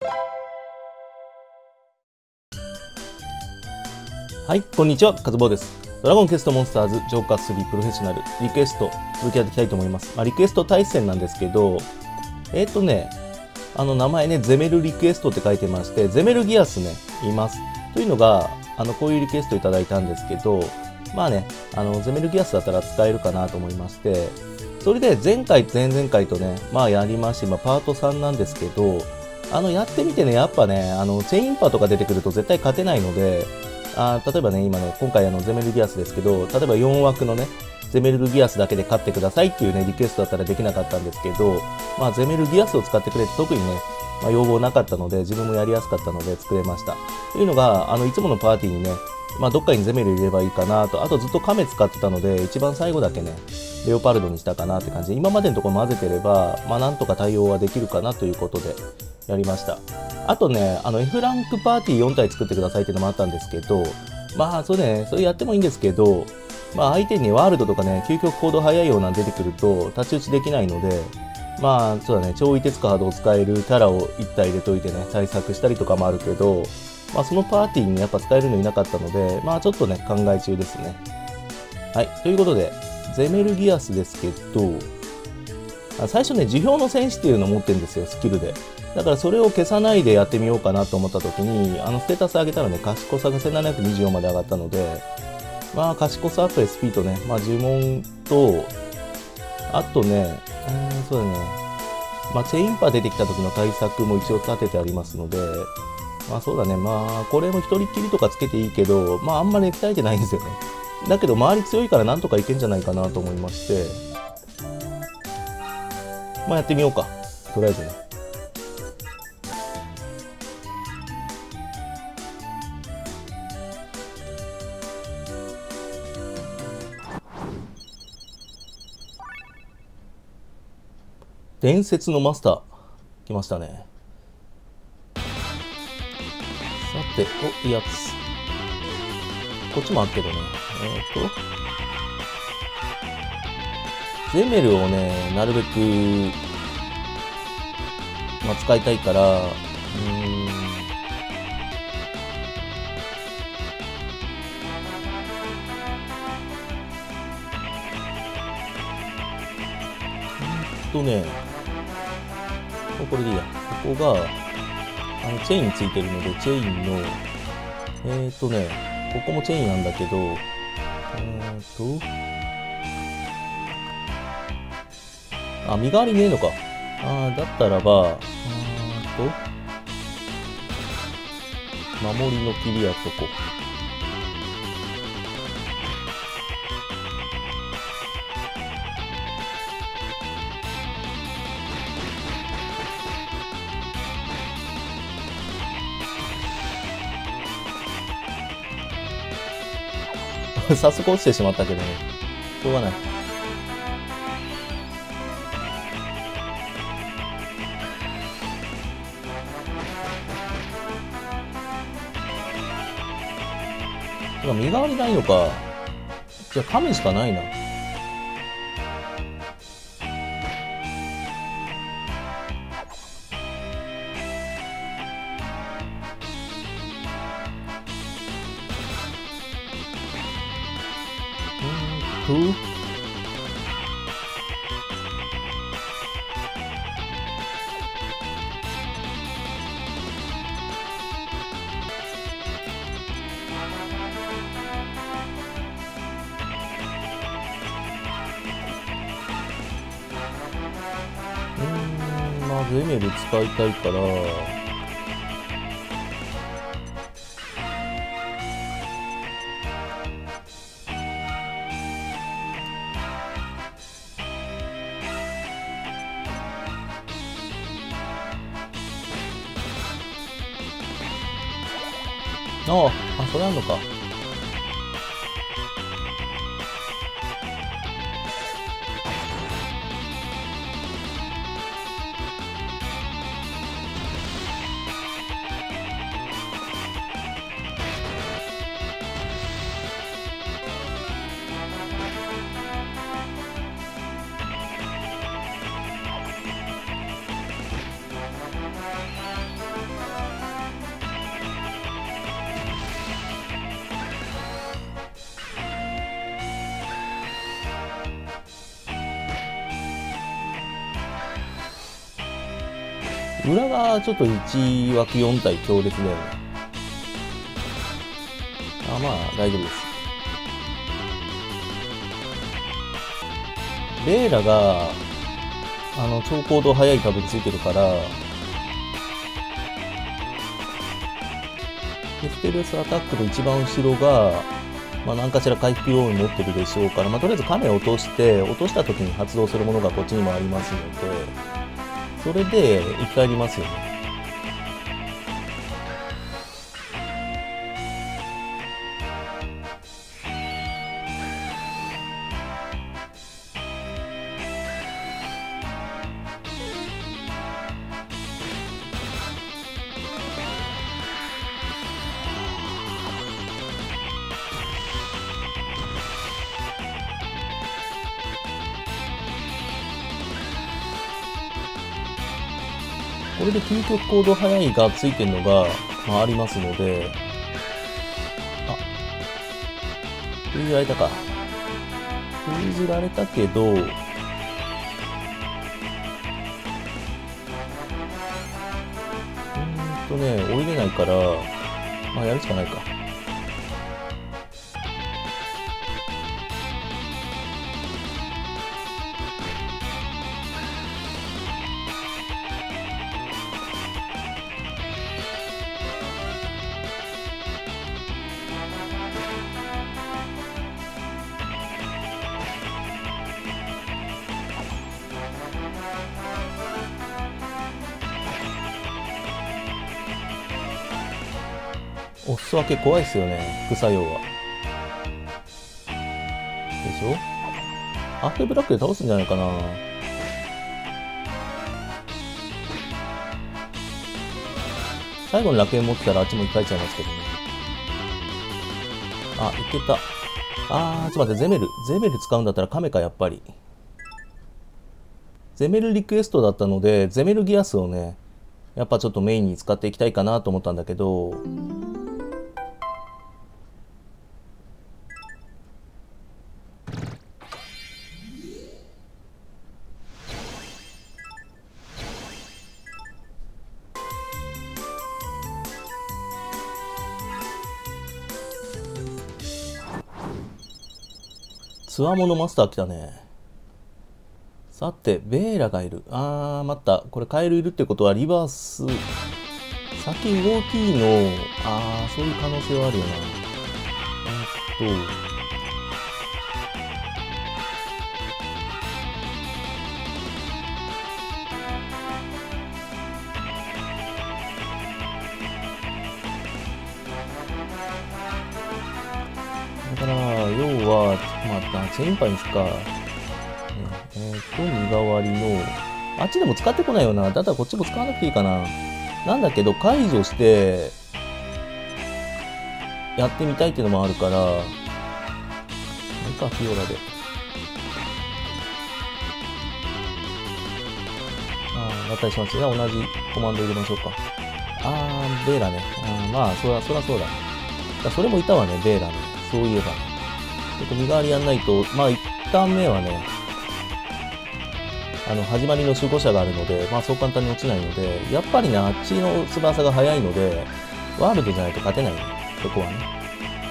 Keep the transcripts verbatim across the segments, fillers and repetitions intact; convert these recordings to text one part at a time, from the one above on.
はい、こんにちは、カズボウです。ドラゴンクエストモンスターズジョーカースリープロフェッショナルリクエスト続きやっていきたいと思います。まあ、リクエスト対戦なんですけど、えっ、ー、とね、あの名前ね、ゼメルリクエストって書いてまして、ゼメルギアスね、います。というのが、あの、こういうリクエストいただいたんですけど、まあね、あの、ゼメルギアスだったら使えるかなと思いまして、それで前回、前々回とね、まあやりまして、今パートさんなんですけど、あの、やってみてね、やっぱね、あの、チェインパとか出てくると絶対勝てないので、あ例えばね、今ね、今回あのゼメルギアスですけど、例えばよん枠のね、ゼメルギアスだけで勝ってくださいっていうね、リクエストだったらできなかったんですけど、まあゼメルギアスを使ってくれって特にね、まあ、要望なかったので、自分もやりやすかったので作れました。というのが、あの、いつものパーティーにね、まあどっかにゼメル入れればいいかなと、あとずっとカメ使ってたので、一番最後だけね、レオパルドにしたかなって感じで、今までのところ混ぜてれば、まあなんとか対応はできるかなということで、やりました。あとね、あの F ランクパーティーよん体作ってくださいっていうのもあったんですけど、まあ、それね、それやってもいいんですけど、まあ、相手にワールドとかね、究極行動早いようなの出てくると、太刀打ちできないので、まあ、そうだね、超一鉄カードを使えるキャラをいち体入れといてね、対策したりとかもあるけど、まあ、そのパーティーに、ね、やっぱ使えるのいなかったので、まあ、ちょっとね、考え中ですね。はい、ということで、ゼメルギアスですけど、最初ね、辞表の戦士っていうのを持ってるんですよ、スキルで。だからそれを消さないでやってみようかなと思った時に、あのステータス上げたらね、賢さがせんななひゃくにじゅうよんまで上がったので、まあ賢さと エスピー とね、まあ呪文と、あとね、うーん、そうだね、まあチェインパー出てきた時の対策も一応立ててありますので、まあそうだね、まあこれも一人っきりとかつけていいけど、まああんまり鍛えてないんですよね。だけど周り強いからなんとかいけんじゃないかなと思いまして、まあやってみようか、とりあえずね。伝説のマスター来ましたね。さて、お、いいやつ。こっちもあるけどね。えっと、ゼメルをね、なるべく、まあ、使いたいから、うーん。とね、これでいいや。ここが、あの、チェーンついてるので、チェーンの、えーとね、ここもチェーンなんだけど、えーと、あ、身代わりねえのか。あだったらば、うーんと、守りの切りやっとこう。早速落ちてしまったけどね。しょうがない。てか身代わりないのか。じゃあ亀しかないな。うーんと。うーん、まあゼメル使いたいから、ああ、あ、それあんのか。 裏がちょっといち枠よん体強烈だよね。あ、まあ大丈夫です。ベーラがあの超高度速いタブについてるから、でステルスアタックの一番後ろが、まあ、何かしら回復要因持ってるでしょうから、まあ、とりあえず亀を落として、落とした時に発動するものがこっちにもありますので、それで生き返りますよね。これで究極高度速いがついてるのが、まあ、ありますので、あ、封じられたか。封じられたけど、うーんとね、降りれないから、まあやるしかないか。お裾分け怖いっすよね、副作用は。でしょ？アーフェブラックで倒すんじゃないかな。最後に楽園持ってたらあっちも一回ちゃいますけどね。あ、いけた。あー、ちょっと待って、ゼメル。ゼメル使うんだったらカメか、やっぱり。ゼメルリクエストだったので、ゼメルギアスをね、やっぱちょっとメインに使っていきたいかなと思ったんだけど、つわものマスター来たね。さて、ベーラがいる。あー、待った。これカエルいるってことはリバース。先動きの、あー、そういう可能性はあるよな。えーっと、だから、要は、まあ、チェーンパイにすか。えーっと、身代わりの、あっちでも使ってこないよな。だったらこっちも使わなくていいかな。なんだけど、解除して、やってみたいっていうのもあるから、いいか、フィオラで。ああ、合体しますよ。同じコマンド入れましょうか。あー、ベーラね。あまあ、そら、そらそうだね。だそれもいたわね、ベーラね。そういえば。ちょっと身代わりやんないと、まあ、一旦目はね、あの、始まりの守護者があるので、まあ、そう簡単に落ちないので、やっぱりね、あっちの翼が速いので、ワールドじゃないと勝てないね。そこはね。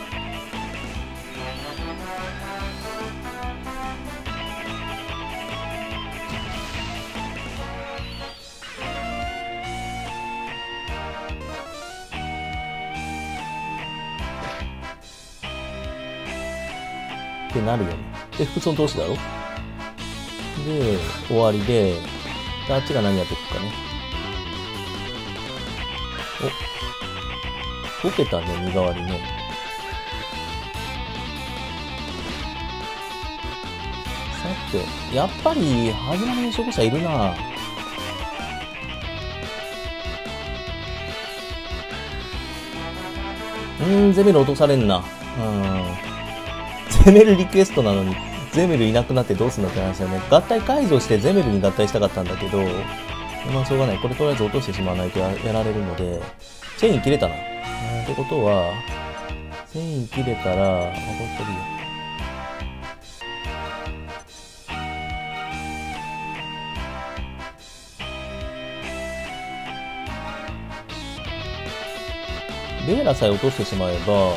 ってなるよね。で、服装同士だろ？で、終わりで、であっちが何やっていくかね。お、溶けたね、身代わりね。さて、やっぱり、始まりの守護者いるな。うーん、ゼメル落とされんな。うん。ゼメルリクエストなのに、ゼメルいなくなってどうすんだって話だね。合体解除してゼメルに合体したかったんだけど、まあしょうがない。これとりあえず落としてしまわないと や, やられるので、チェーン切れたな。ってことは、チェーン切れたら、あ、こっそりや。 ベーラさえ落としてしまえば、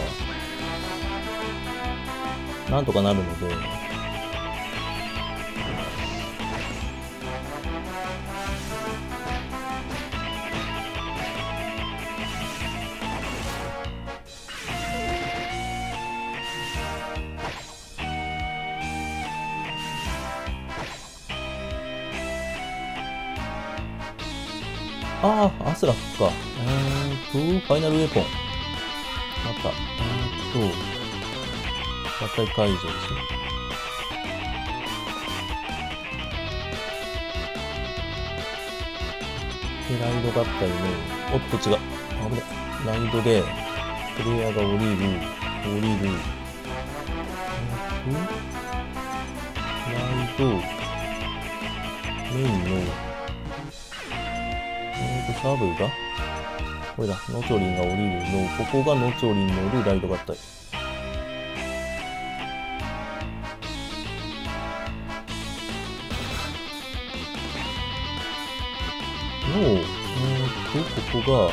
なんとかなるので、ああ、アスラックか。えーと、ファイナルウェポン。また、えーと、合体解除ですね。で、ライド合体の、おっと違う。危ね。ライドで、プレイヤーが降りる、降りる。えーと、ライド、メインの、えーと、サブがこれだ。ノチョリンが降りるの。ここがノチョリンに乗るライド合体。の、えーと、ここが、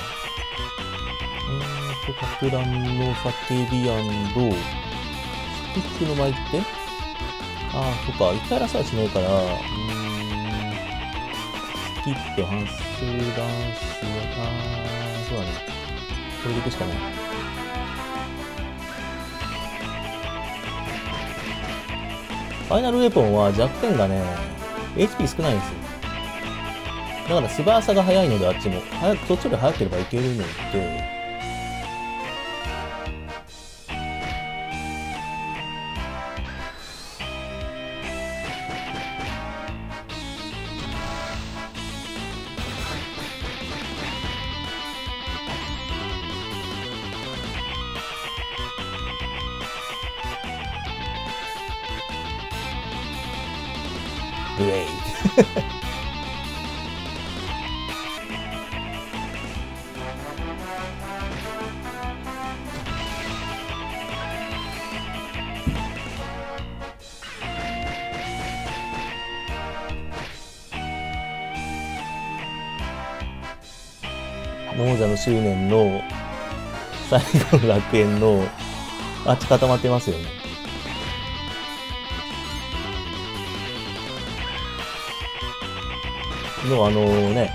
えーと、かく乱の叫び&スティックの巻いてああ、そっか。一回ラサーしないから、うーん、スキップ、ハンス、ダンス、あー、そうだね。これでいくしかない。ファイナルウェポンは弱点がね、エイチピー 少ないんですよ。だから素早さが速いのであっちも。早く、そっちより速ければいけるので、ウェイ亡者の執念の最後の楽園のあっち固まってますよね。のあのね、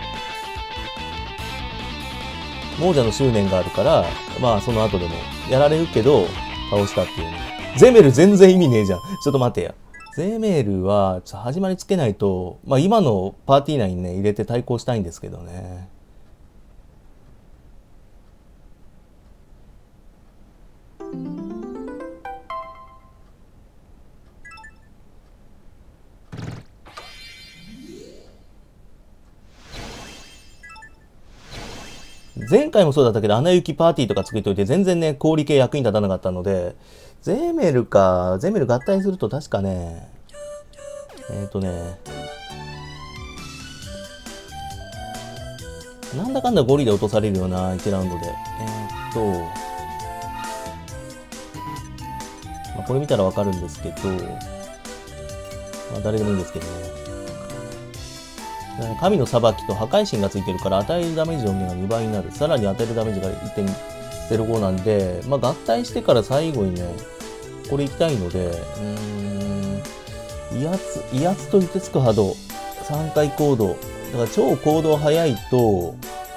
亡者の執念があるから、まあその後でもやられるけど倒したっていうね。ゼメル全然意味ねえじゃん。ちょっと待てや。ゼメルはちょっと始まりつけないと、まあ今のパーティー内にね入れて対抗したいんですけどね。前回もそうだったけど、アナ雪パーティーとか作っておいて全然ね、氷系役に立たなかったので、ゼメルか、ゼメル合体すると確かね、えっとね、なんだかんだゴリで落とされるような、いちラウンドで。えー、っと、まあ、これ見たらわかるんですけど、まあ、誰でもいいんですけどね。神の裁きと破壊神がついてるから与えるダメージの量がにばいになる。さらに与えるダメージが いってんゼロご なんで、まあ、合体してから最後にね、これ行きたいので、うーん、威圧、威圧と凍てつく波動、さんかい行動。だから超行動早いと、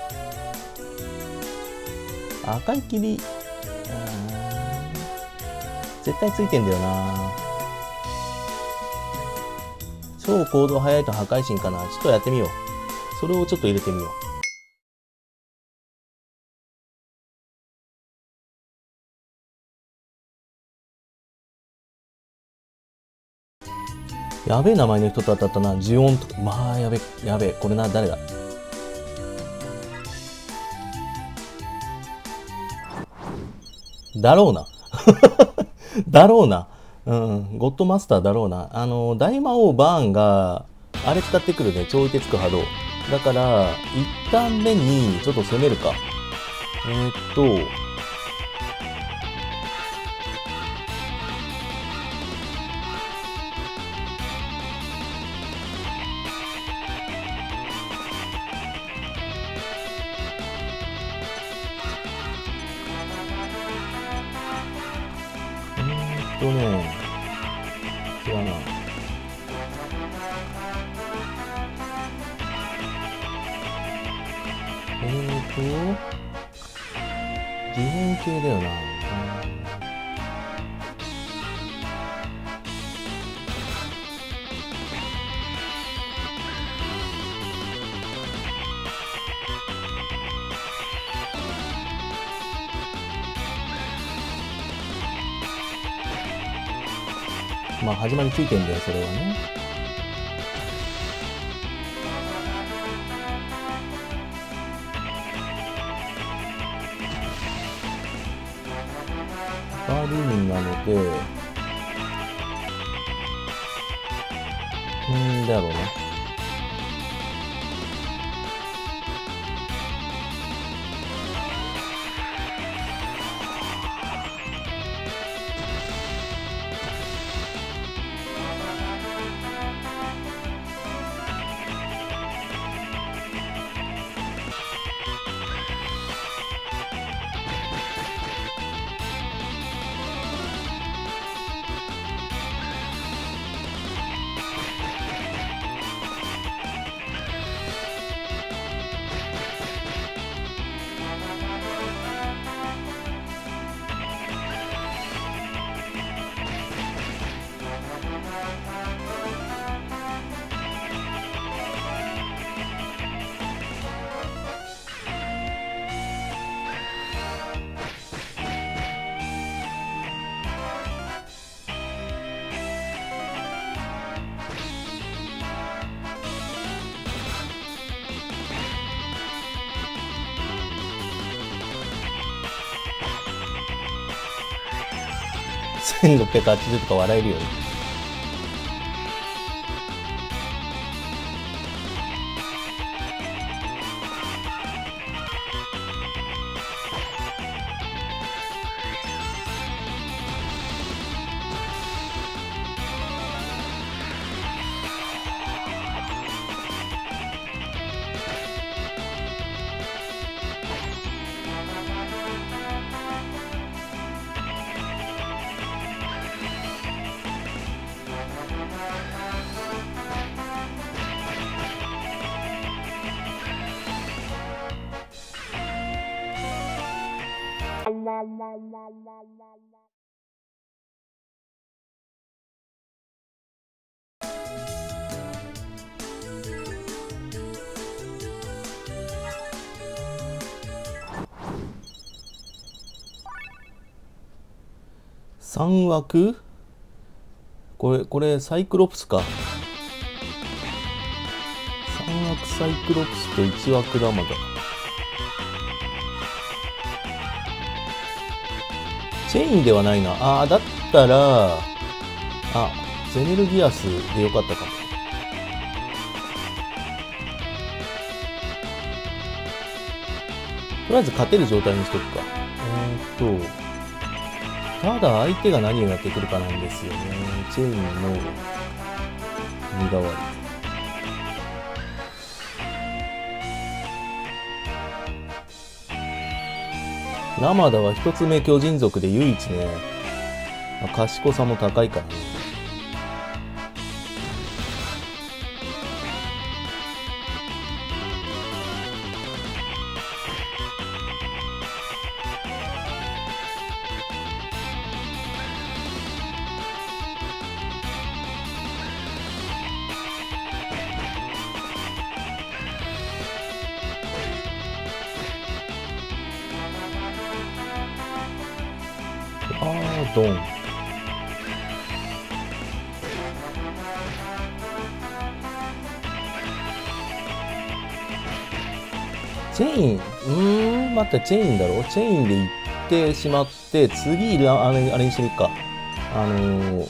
赤い霧、絶対ついてんだよな。超行動早いと破壊神かな。ちょっとやってみよう。それをちょっと入れてみよう。やべえ名前の人と当たったな。ジオンとか。まあ、やべえ、やべえ。これな、誰だだろうな。だろうな。うん、ゴッドマスターだろうな。あの、大魔王バーンが、あれ使ってくるね、超凍てつく波動。だから、一旦目にちょっと攻めるか。えー、っと、 ーっとね、違うな。えーっと、自分系だよな。まあ始まりついてんだよ、それはね。バーディーミンなので、うんだろうね。せんろっぴゃくはちじゅうとか笑えるよね。さん枠これ、これ、サイクロプスか。さん枠サイクロプスといち枠ラマだ。チェインではないな。ああ、だったら、あ、ゼネルギアスでよかったかも。とりあえず勝てる状態にしとくか。えーっと、ただ相手が何をやってくるかなんですよね。チェインの身代わり。ラマダは一つ目巨人族で唯一ね、まあ、賢さも高いからね。あー、ドン。チェイン、うーん、待って、チェインだろ？チェインで行ってしまって、次、あれ、あれにしてみっか。あのー、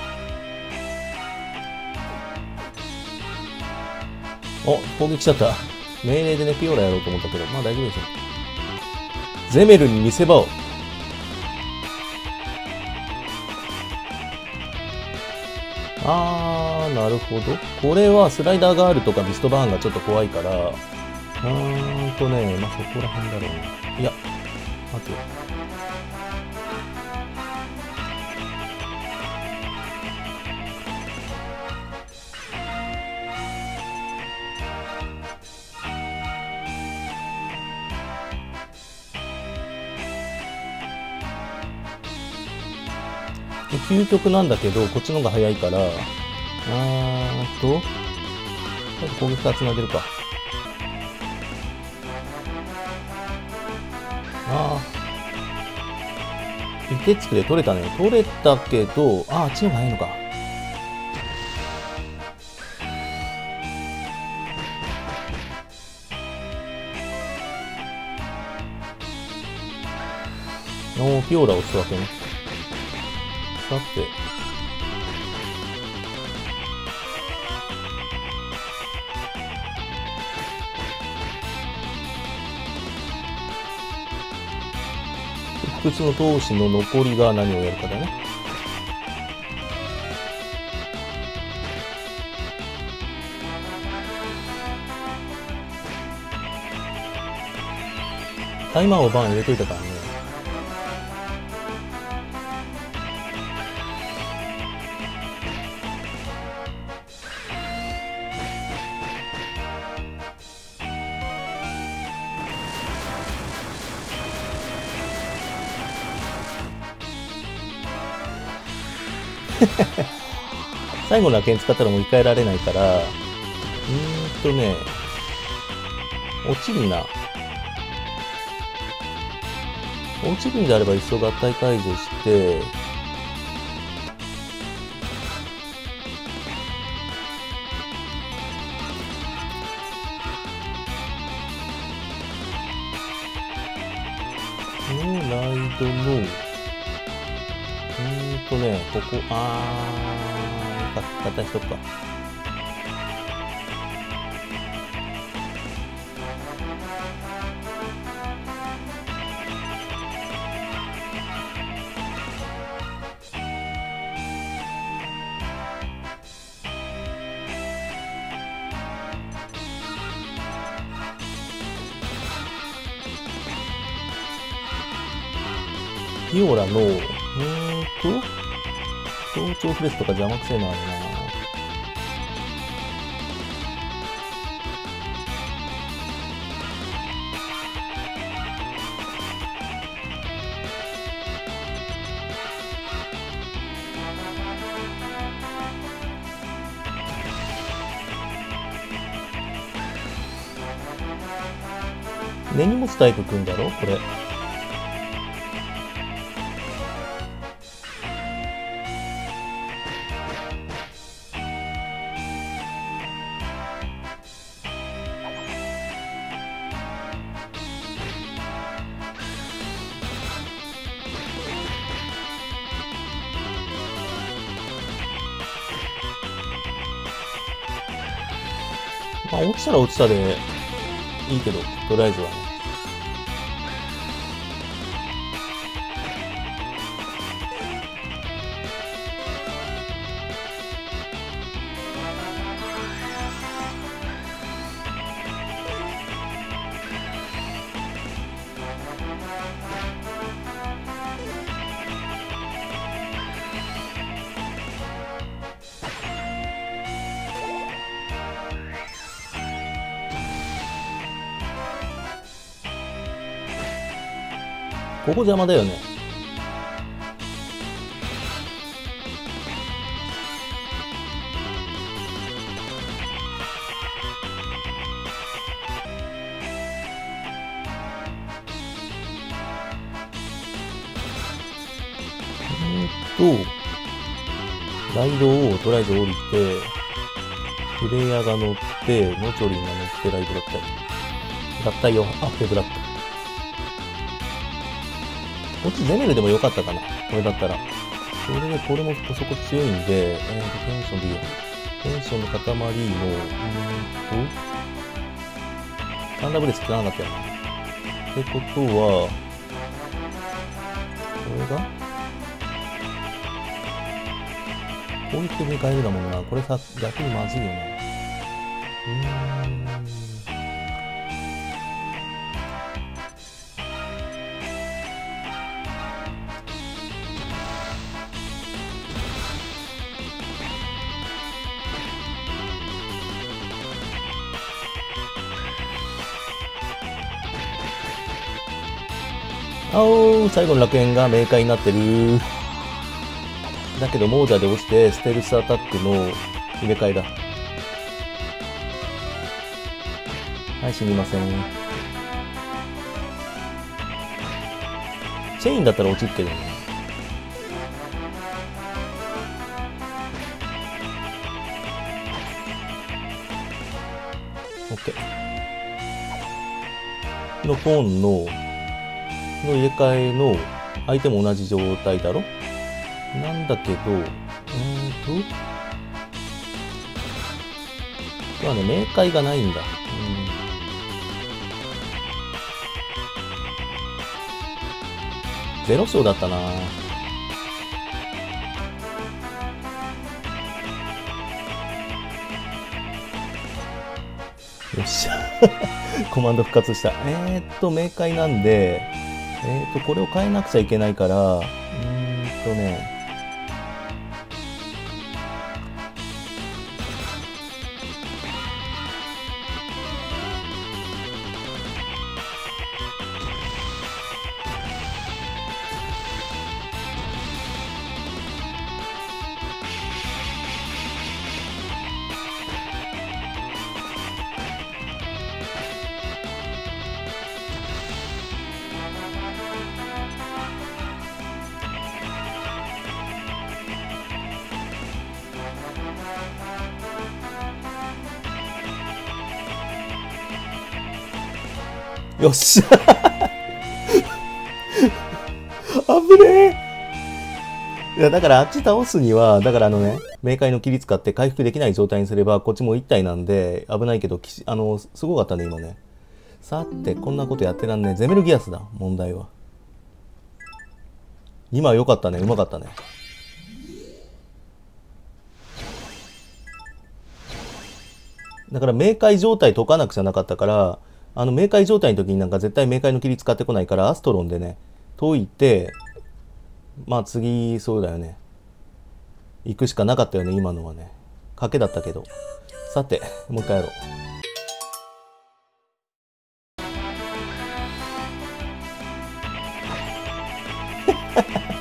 お、攻撃しちゃった。命令でね、ピオラやろうと思ったけど、まあ大丈夫でしょ。ゼメルに見せ場を。あー、なるほど。これはスライダーガールとかビストバーンがちょっと怖いから、うーんとね、まあ、そこら辺だろうな。いや、待てよ。 究極なんだけど、こっちの方が早いから、あーっと、攻撃から繋げるか。ああ。いてつくで取れたね。取れたけど、ああ、あっちの方が早いのか。おー、ピオラを押すわけね。さて。不屈の闘志の残りが何をやるかだね。タイマーをバン入れといたからね。最後の剣使ったらもう一回られないから、うーんとね、落ちるな。落ちるんであればいっそ合体解除して、のライドの、うーんとね、ここ、あー、合体しとくか。ピオラの、うーんと、協調プレスとか邪魔くせえな、あるな。根に持つタイプくんだろこれ。まあ、落ちたら落ちたでいいけど、とりあえずはね。ここ邪魔だよね。うんと、ライドをとりあえず降りて、プレイヤーが乗って、ノチョリンが乗ってライドだったり。合体よ、アッペブラック。こっちゼネルでもよかったかな。これだったら。それで、これもそこ強いんで、えーと、テンションでいいや。テンションの塊の、うーんと、サンダーブレス使わなかったよな。ってことは、これが攻撃的に変えるなもんな。これさ、逆にまずいよな。うーん。あおー、最後の楽園が明快になってる。 だけどモーダで落ちてステルスアタックの入れ替えだ。はい、死にません。チェインだったら落ちるけどね。オッケー。のポンの、の入れ替えの相手も同じ状態だろ。なんだけど、うーんと、今日はね、明快がないんだ。ゼロ勝だったな。よっしゃ。コマンド復活した。えーっと、明快なんで、えーっと、これを変えなくちゃいけないから、うーんとね、よっしゃ。あぶねえ。いや、だからあっち倒すには、だからあのね、冥界の切り使って回復できない状態にすれば、こっちも一体なんで、危ないけど、あの、すごかったね、今ね。さて、こんなことやってらんねえ。ゼメルギアスだ、問題は。今は良かったね、うまかったね。だから冥界状態解かなくちゃなかったから、あの、冥界状態の時になんか絶対冥界の切り使ってこないから、アストロンでね、解いて、まあ次、そうだよね。行くしかなかったよね、今のはね。賭けだったけど。さて、もう一回やろう。